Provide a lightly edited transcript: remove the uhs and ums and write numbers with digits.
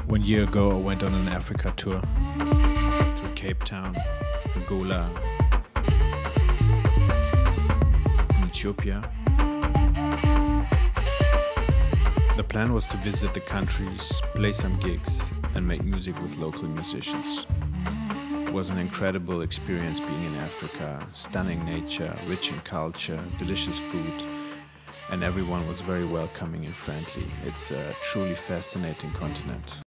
1 year ago, I went on an Africa tour through Cape Town, Angola, and Ethiopia. The plan was to visit the countries, play some gigs, and make music with local musicians. It was an incredible experience being in Africa, stunning nature, rich in culture, delicious food, and everyone was very welcoming and friendly. It's a truly fascinating continent.